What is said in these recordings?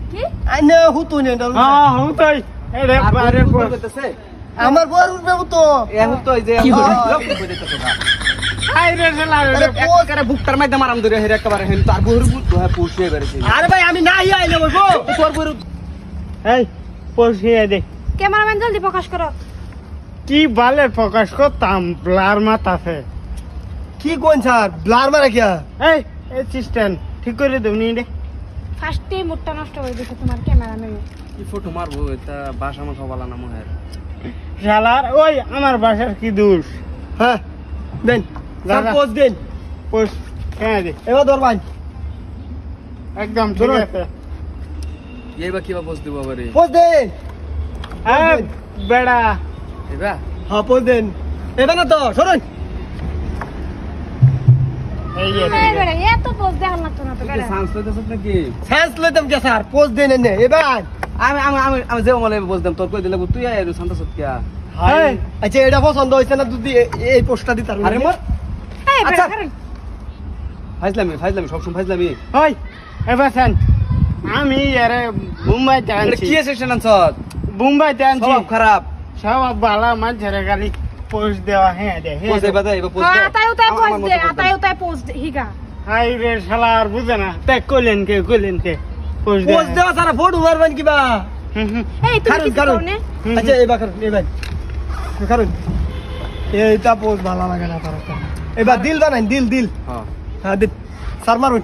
কি আইনে হুতো নে হ্যাঁ হুতোই এরে বারে কইতেছে আমার বড় উঠবে তো এ হুতো যে কইতেছে না আইরে শালার আরে পোজ করে বুকটার মধ্যে মারাম ধরে হেরে একেবারে হেন তার বহর বুক হ্যাঁ পুষিয়ে বেরেছে আরে ভাই আমি নাই আইলে বলবো তোর বহর এই পৌঁছিয়ে দে ক্যামেরাম্যান জলদি প্রকাশ করো কি বালে প্রকাশ করতাম ব্লার মাথাতে কি কোন স্যার ব্লার মারা কিয়া এই অ্যাসিস্ট্যান্ট ঠিক করে দেবনি রে ফার্স্টে মুডটা নষ্ট হয়ে গেছে তোমার ক্যামেরাম্যান কি ফটো মারবো এটা বাসা মাথা বলা না মনে হয় শালার ওই আমার বাসার কি দোষ হ্যাঁ দেন স্যার দাদা। পোজ দেন পোষ হ্যাঁ দে এবার ধর ভাই একদম ঠিক ধরো। আছে এইবা কিবা পোজ দিব আবার পোজ দেন এই বেড়া এইবা হ্যাঁ পোজ দেন এবার না তো সরুন এই যে এই বেটা এত পোজ দেখার লাগতো না তো তুই বেটা সান্স লইতেছ নাকি সায়েন্স লইতাম কে স্যার পোজ দেন এনে এবার আমি আমি আমি আমি যে মলে বলতাম তোর কই দিলে তুই আয় শান্ত সত্যিয়া এই, আচ্ছা এটা পছন্দ হইছে না তুই এই পোস্টটা দিতার আরে মোর এই বেটা আচ্ছা। কারণ ফাইজলামি সব সময় ফাইজলামি ওই এবার শোন, আমি আরে মুম্বাইতে এটা আনছি কি সেকশন আনছত মুম্বাইতে আনছি সব খারাপ সব বালা মাঝে খালি পোস্ট দেওয়া হ্যাঁ দে পোজ হ্যাঁ এইবা দে এইবা পোজ দে আতায় উতায় পোজ দে আতায় উতায় পোজ দে হিগা হাই রে শালার বুঝে না তাই কইলেন কে পোস্ট পোজ দেওয়া স্যার ফটো মারবেন কিবা এই তুমি কারণ, কি কারণ। করনে আচ্ছা এবার কারণ এবার কারণ এইটা পোজ ভালো লাগে না তার এবার দিল বানাই দিল দিল হ্যাঁ হ্যাঁ দিল স্যার মারুন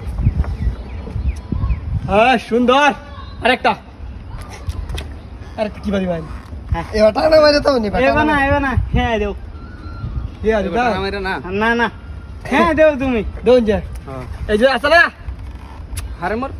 হ্যাঁ সুন্দর আরেকটা আরেকটা কি বাড়ি ভাই হ্যাঁ। এবার টাকা মারে তো নি এবার না হ্যাঁ দেও ইয়া দিদা আমারে না না না হ্যাঁ দেও তুমি দোন যা হ্যাঁ এই যে আসলে আরে মোর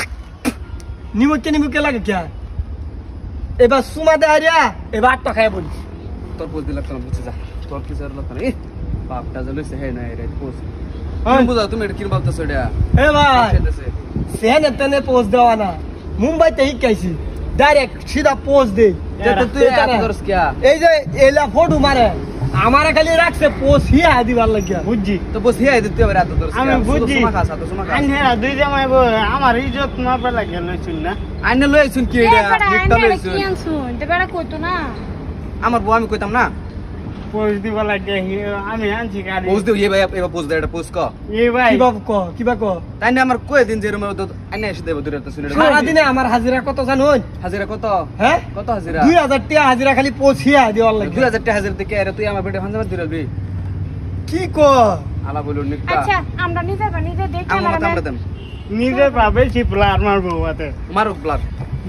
নিমুকে লাগে क्या এবার সুমা দে আরিয়া এবার আটটা খায় বলি তোর পোজ দিলা তো বুঝে যা তোর কি জরুরত না এ বাপটা জলইছে হে না রে পোজ ওই। তুমি বুঝাও তুমি এটা কি বলতেছ এটা এ ভাই সেনে তেনে পোজ দেওয়া না মুম্বাইতে শিখাইছি ডাইরেক্ট সিধা পোজ দে এটা তুই এটা এত না। করছ কিয়া এই যে এলা ফটো মারে আমারে খালি রাখছে পোজ হিয়া দিবার লাগিয়া বুঝছি তো বস হিয়া দিতে হবে এত করছ আমি বুঝছি সুমা খাস তো সুমা খাস আইনে দুই জামাই আমার ইজ্জত না পেলা গেল শুন না আইনে লই আইছুন কি এই এটা বেটা লিখতা আইনে লইছুন কি আনছুন এটা বেটা কইতো না আমার বউ আমি কইতাম না পোস্ট দিবা লাগে আমি আনছি গাড়ি পোজ দেও এ ভাই এবার পোজ দে এটা পোজ ক এ ভাই কিবা ক তাই না আমার কই দিন যে রুমে তো আইনে এসে দেব দূরে তো শুনে সারা দিনে আমার হাজিরা কত জানুন হাজিরা কত হ্যাঁ কত হাজিরা 2000 টাকা হাজিরা খালি পোজ হিয়া দিবার লাগিয়া 2000 টাকা হাজিরা থেকে আরে তুই আমার বেটা ভাঞ্জাবার দূরে দিবি কি ক আলা বলুন নিকা আচ্ছা আমরা নিজে দেখ আমার মত আমরা ক্যামেরাম্যান দেন নিজে পাবে চিপলার মারবো হাতে মারুক ব্লাড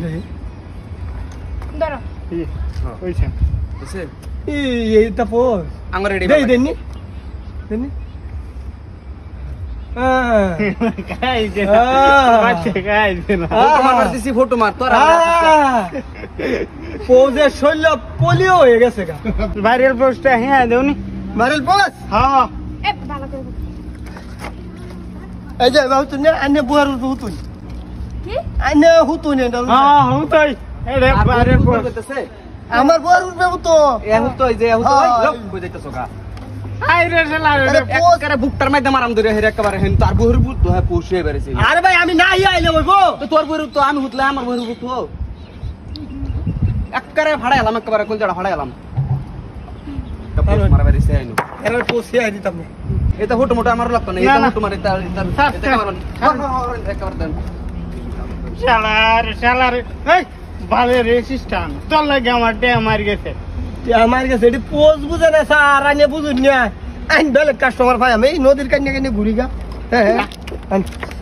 ধরো ওইছে বুঝছে এইটা পোজ আমার রেডি দেই দেনি দেনি খাইছে আহ। বাচ্চা খাইছে না ফটো মার দিছি ফটো মার তোর পোজের শৈল পোলিও হয়ে গেছে গা বাইরের পোস্টটা হ্যাঁ দেউনি মারেল পোজ হ্যাঁ এ ভালো করে বল। এই যে বাবু তুই আনে বুয়ার হুতুন কি আনে হুতুন হ্যাঁ হুতোই এরে বাইরের পোস্ট কইতেছে আমার বুয়ার উঠবে তো এ হুতো যে হুতো হ্যাঁ। লোক কই যাইতেছ গা হাই রে শালা আরে পোজ একেবারে বুকটার মধ্যে মারাম ধরে হেরে একেবারে হেন তার বহর বুক হ্যাঁ পুষিয়ে বেরেছে আরে ভাই আমি নাই আইলে বলবো তো তোর বহর তো আমি হুতলে আমার বহর বুক তো একেবারে ফাড়া এলাম একেবারে কলজাড়া ফাড়া এলাম মারা বেরিয়েছে আইনো এর পোষিয়া দিতাম না এটা ফটো মোটো আমার লাগতো না না, এটা না। ফটো মারে এটা এটা স্যার, এটা স্যার। কারণ একেবারে দেন শালার এই বাইরের অ্যাসিস্ট্যান্ট তোর লাগে আমার ডে মার গেছে আমার কাছে এটি পোজ বুঝে না স্যার আনে বুঝুন না আইন বেলে কাস্টমার ভাই আমি নদীর কান্নে কান্নে ঘুরি গা হ্যাঁ হ্যাঁ